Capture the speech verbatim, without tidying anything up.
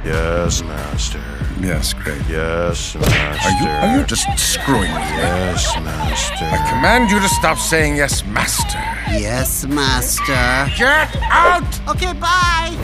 Yes, master. Yes, great. Yes, master. Are you, are you just screwing with me? Yes, master. I command you to stop saying yes, master. Yes, master. Get out! Okay, bye.